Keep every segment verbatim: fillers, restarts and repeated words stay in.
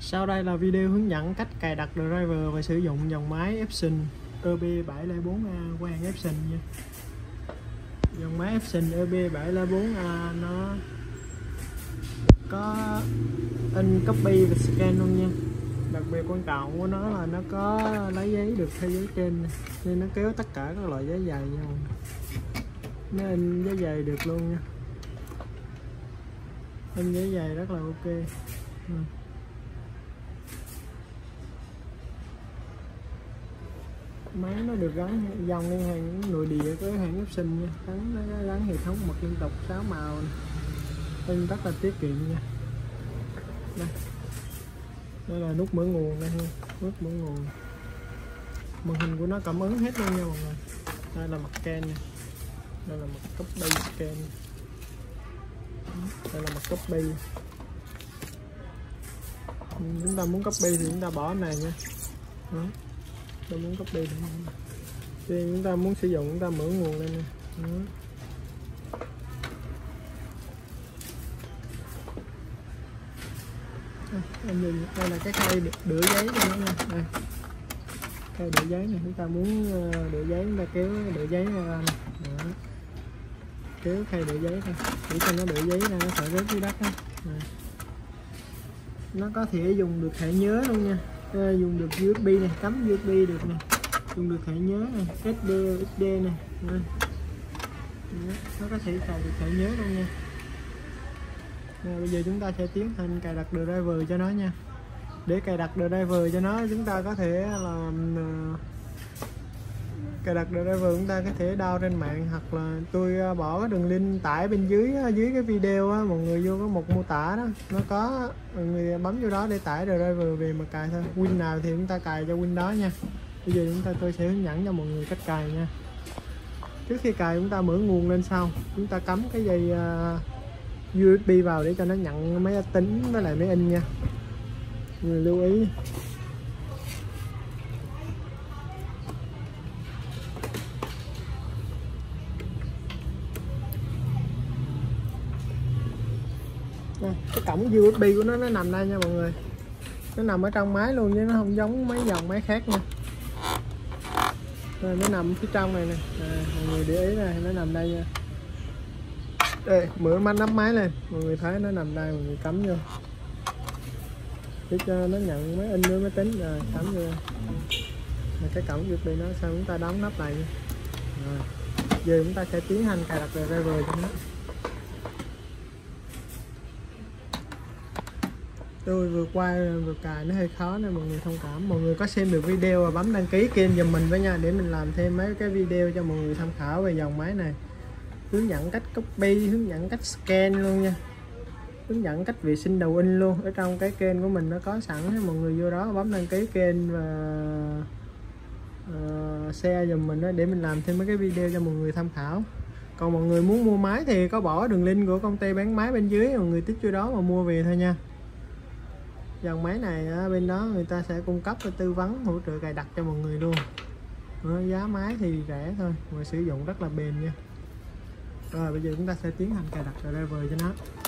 Sau đây là video hướng dẫn cách cài đặt driver và sử dụng dòng máy Epson E B bảy không bốn A của hãng Epson nha. Dòng máy Epson E B bảy không bốn A nó có in copy và scan luôn nha. Đặc biệt quan trọng của nó là nó có lấy giấy được theo giấy trên này, nên nó kéo tất cả các loại giấy dày nha. Nó in giấy dày được luôn nha. In giấy dày rất là ok. Ừ. Máy nó được gắn dòng liên hàng nội địa với hãng Epson nha, gắn nó gắn hệ thống mật liên tục sáu màu này. In rất là tiết kiệm nha. Đây, đây là nút mở nguồn đây ha, nút mở nguồn. Màn hình của nó cảm ứng hết luôn nha mọi người. Đây là mặt scan nha, đây là mặt copy scan, đây là mặt copy. Chúng ta muốn copy thì chúng ta bỏ này nha. Đó. Tôi muốn copy thì chúng ta muốn sử dụng chúng ta mở nguồn lên nè. Em nhìn đây là cái khay đửa giấy cho nó nha. Đây, khay đửa giấy này, chúng ta muốn đửa giấy chúng ta kéo đửa giấy ra này. Đó. Kéo khay đửa giấy thôi để cho nó đửa giấy ra, nó phải rớt dưới đất đó. Nó có thể dùng được thẻ nhớ luôn nha. Đây, dùng được u ét bê này, cắm u ét bê được nè, dùng được thẻ nhớ này, ét đê, ét đê này. Đây. Nó có thể cài được thẻ nhớ luôn nha. Rồi, bây giờ chúng ta sẽ tiến hành cài đặt driver cho nó nha. Để cài đặt driver cho nó, chúng ta có thể là cài đặt driver chúng ta có thể download trên mạng, hoặc là tôi bỏ cái đường link tải bên dưới dưới cái video á, mọi người vô có một mô tả đó, nó có, mọi người bấm vô đó để tải driver về mà cài thôi. Win nào thì chúng ta cài cho win đó nha. Bây giờ chúng ta tôi sẽ hướng dẫn cho mọi người cách cài nha. Trước khi cài chúng ta mở nguồn lên sau, chúng ta cắm cái dây uh, u ét bê vào để cho nó nhận máy tính với lại máy in nha. Người lưu ý. Cái cổng u ét bê của nó nó nằm đây nha mọi người, nó nằm ở trong máy luôn chứ nó không giống mấy dòng máy khác nha. Rồi, nó nằm phía trong này nè, à, mọi người để ý này, nó nằm đây nha. Đây, mở mắt nắp máy lên, mọi người thấy nó nằm đây, mọi người cắm vô để cho nó nhận máy in với máy tính, rồi cắm vô. Rồi, cái cổng u ét bê nó sao chúng ta đóng nắp lại nha. Rồi, giờ chúng ta sẽ tiến hành cài đặt driver cho nó. Tôi vừa qua vừa cài nó hơi khó nên mọi người thông cảm. Mọi người có xem được video và bấm đăng ký kênh giùm mình với nha, để mình làm thêm mấy cái video cho mọi người tham khảo về dòng máy này. Hướng dẫn cách copy, hướng dẫn cách scan luôn nha, hướng dẫn cách vệ sinh đầu in luôn. Ở trong cái kênh của mình nó có sẵn, mọi người vô đó bấm đăng ký kênh và uh, share giùm mình đó, để mình làm thêm mấy cái video cho mọi người tham khảo. Còn mọi người muốn mua máy thì có bỏ đường link của công ty bán máy bên dưới, mọi người tích vô đó mà mua về thôi nha. Dòng máy này bên đó người ta sẽ cung cấp và tư vấn hỗ trợ cài đặt cho mọi người luôn. Giá máy thì rẻ thôi mà sử dụng rất là bền nha. Rồi bây giờ chúng ta sẽ tiến hành cài đặt driver cho nó.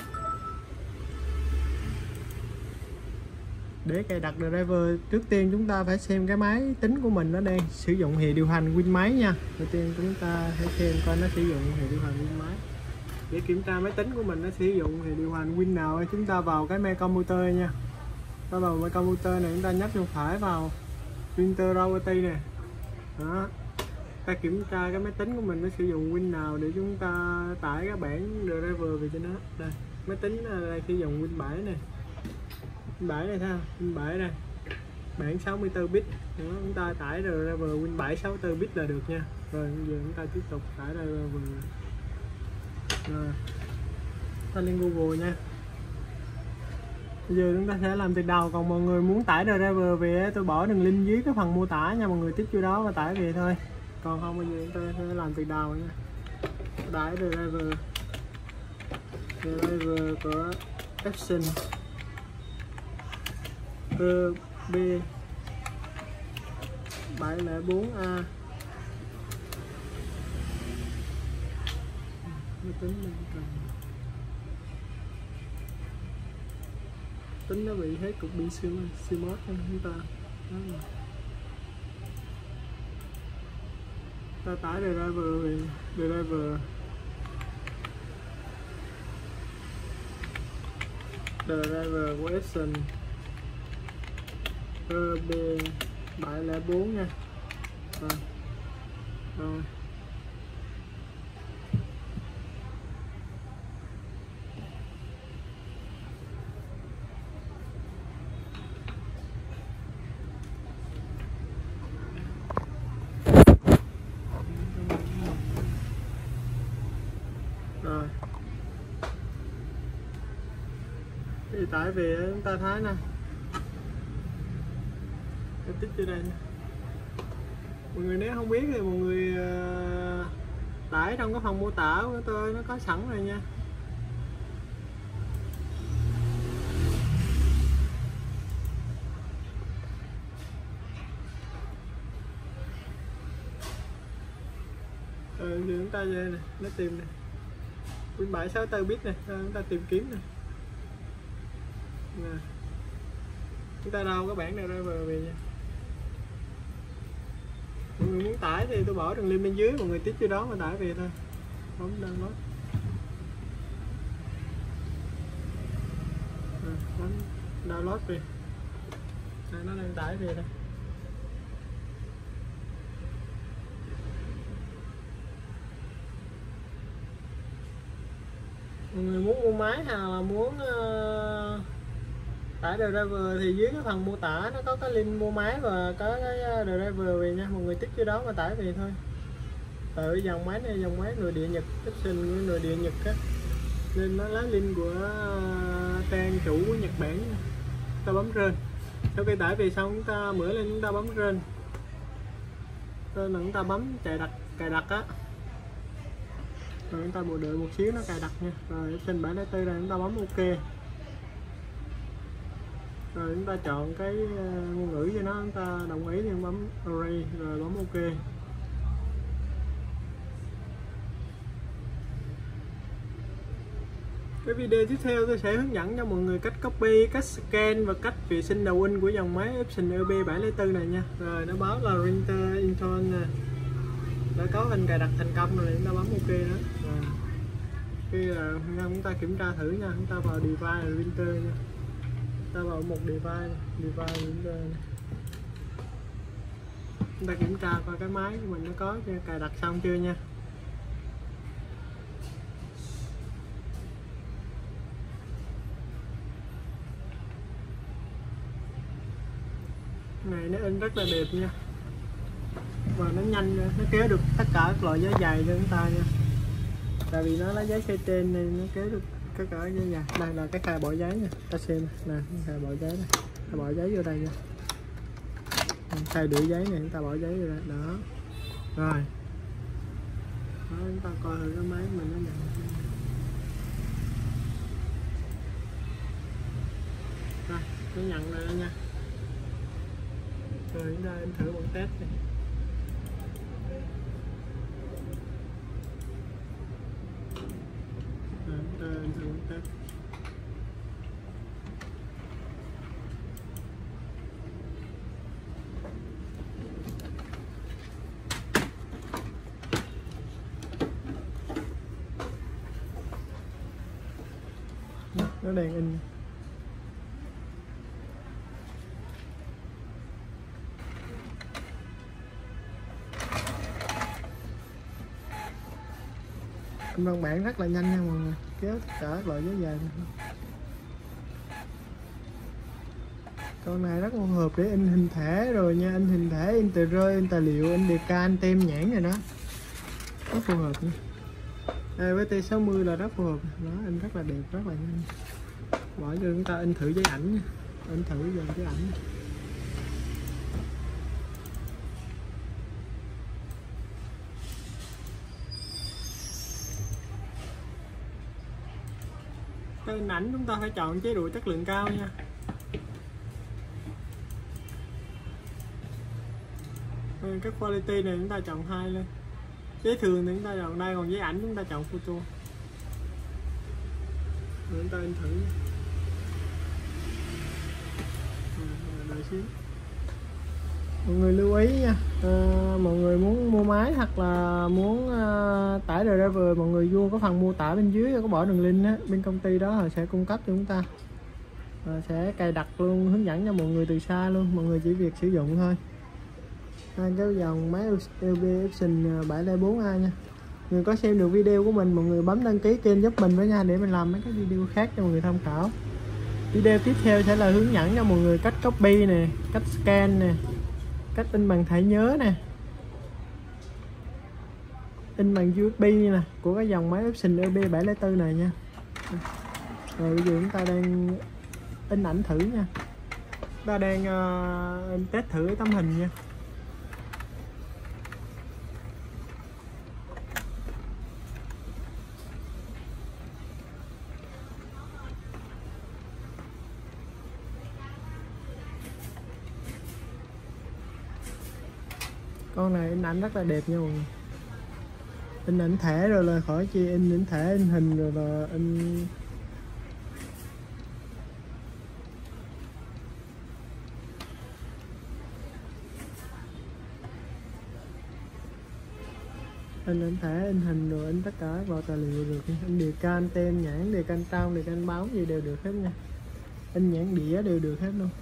Để cài đặt driver, trước tiên chúng ta phải xem cái máy tính của mình nó đang sử dụng hệ điều hành Win máy nha. Đầu tiên chúng ta hãy xem coi nó sử dụng hệ điều hành Win máy. Để kiểm tra máy tính của mình nó sử dụng hệ điều hành Win nào, chúng ta vào cái main computer nha. Ta vào main computer này, chúng ta nhấp chuột phải vào printer router này. Đó. Ta kiểm tra cái máy tính của mình nó sử dụng Win nào để chúng ta tải cái bản driver về cho nó. Đây, máy tính đây sử dụng Win bảy này. Win bảy này thấy không? Win bảy đây. Bản sáu mươi tư bit. Đó, chúng ta tải driver Win bảy sáu mươi tư bit là được nha. Rồi bây giờ chúng ta tiếp tục tải driver. Rồi. Ta lên Google nha. Bây giờ chúng ta sẽ làm từ đầu, còn mọi người muốn tải driver về tôi bỏ đường link dưới cái phần mô tả nha, mọi người tích vô đó và tải về thôi. Còn không bây giờ chúng ta sẽ làm từ đầu nha. Tải driver driver của Epson E B bảy không bốn A. máy tính mình cần tính nó bị hết cục pin siêu siêu mốt của chúng ta. Đó rồi. Ta tải driver về driver driver của Epson E B bảy không bốn nha. Rồi. Rồi. Rồi. Thì tải về chúng ta thấy nè. Cái tích vô đây nè. Mọi người nếu không biết thì mọi người uh, tải trong cái phần mô tả của tôi nó có sẵn rồi nha. Rồi chúng ta về nè, nó tìm nè. Pin bảy sáu tư bit này, chúng ta tìm kiếm nè. Nè. Chúng ta đâu có bản này driver về nha. Mọi người muốn tải thì tôi bỏ đường link bên dưới, mọi người tích vô đó mà tải về thôi. Bấm download. À, bấm download về. À, nó đang tải về đây. Mọi người muốn mua máy hay là muốn uh, tải driver thì dưới cái phần mô tả nó có cái link mua máy và có cái driver về nha. Mọi người tích vô đó mà tải về thôi. Từ dòng máy này dòng máy nội địa Nhật, Epson nội địa Nhật á, nên nó lấy link của trang chủ của Nhật Bản. Ta bấm rên. Sau khi tải về xong chúng ta mở lên, chúng ta bấm rên. Tên là chúng ta bấm cài đặt cài đặt á. Rồi chúng ta bộ đợi một xíu nó cài đặt nha. Rồi Epson bảy không bốn này chúng ta bấm OK. Rồi chúng ta chọn cái ngôn ngữ cho nó, chúng ta đồng ý thì bấm Array rồi bấm OK. Cái video tiếp theo tôi sẽ hướng dẫn cho mọi người cách copy, cách scan và cách vệ sinh đầu in của dòng máy Epson E B bảy không bốn này nha. Rồi nó báo là printer install nè. Đã có hình cài đặt thành công rồi, chúng ta bấm OK đó. Rồi. Khi là chúng ta kiểm tra thử nha, chúng ta vào device printer nha. Ta vào một device, device printer này. Chúng ta kiểm tra coi cái máy của mình nó có cài đặt xong chưa nha. Này nó in rất là đẹp nha. Và nó nhanh, nó kéo được tất cả các loại giấy dày cho chúng ta nha. Tại vì nó lấy giấy xe trên nên nó kéo được tất cả giấy dày. Đây là cái khai bỏ giấy nha, ta xem nè, khai bỏ giấy này, ta bỏ giấy vô đây nha. Khai đuổi giấy này, chúng ta bỏ giấy vô đây, đó. Rồi. Đó, chúng ta coi thử cái máy của mình nó nhận. Rồi, nó nhận rồi đó nha. Rồi chúng ta em thử một test này. Rồi chúng ta em thử một test. Nó đang in. Văn bản rất là nhanh nha mọi người, kéo tất cả các loại giấy dài. Con này rất phù hợp để in hình thể rồi nha, in hình thể, in tờ rơi, in tài liệu, in đề can, tem nhãn rồi đó, rất phù hợp nha. Đây với T sáu mươi là rất phù hợp, nó in rất là đẹp, rất là nhanh. Bỏ cho chúng ta in thử giấy ảnh nha, in thử dòng giấy ảnh. Hình ảnh chúng ta phải chọn chế độ chất lượng cao nha. Cái quality này chúng ta chọn hai lên. Giấy thường thì chúng ta chọn đây, còn giấy ảnh chúng ta chọn photo. Rồi chúng ta in thử. xíu. Mọi người lưu ý nha, à, mọi người muốn mua máy hoặc là muốn à, tải driver, mọi người vô có phần mô tả bên dưới, có bỏ đường link á, bên công ty đó họ sẽ cung cấp cho chúng ta, à, sẽ cài đặt luôn, hướng dẫn cho mọi người từ xa luôn, mọi người chỉ việc sử dụng thôi. Hai cái dòng máy lờ bê Epson bảy không bốn A nha. Người có xem được video của mình, mọi người bấm đăng ký kênh giúp mình với nha, để mình làm mấy cái video khác cho mọi người tham khảo. Video tiếp theo sẽ là hướng dẫn cho mọi người cách copy nè, cách scan nè, cách in bằng thẻ nhớ nè, in bằng u ét bê nè của cái dòng máy Epson lờ bê bảy không bốn này nha. Rồi bây giờ chúng ta đang in ảnh thử nha, chúng ta đang uh, test thử cái tấm hình nha. Con này in ảnh rất là đẹp nha mọi người. In ảnh thẻ rồi là khỏi chi, in ảnh thẻ, in hình rồi là in in ảnh thẻ, in hình rồi in tất cả vào tài liệu được. In đề can, tem nhãn, đề can trong, đề can báo gì đều được hết nha. In nhãn đĩa đều được hết luôn.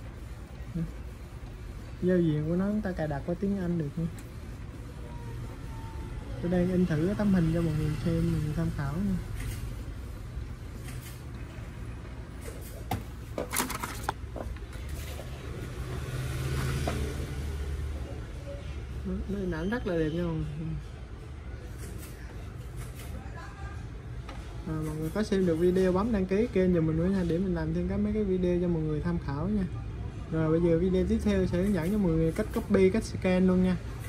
Giao diện của nó chúng ta cài đặt có tiếng Anh được nha. Tôi đang in thử cái tấm hình cho mọi người xem, mọi người tham khảo nha. Nó hình ảnh rất là đẹp nha mọi người. À, mọi người có xem được video bấm đăng ký kênh giùm mình nữa nha, để mình làm thêm các mấy cái video cho mọi người tham khảo nha. Rồi bây giờ video tiếp theo sẽ hướng dẫn cho mọi người cách copy, cách scan luôn nha.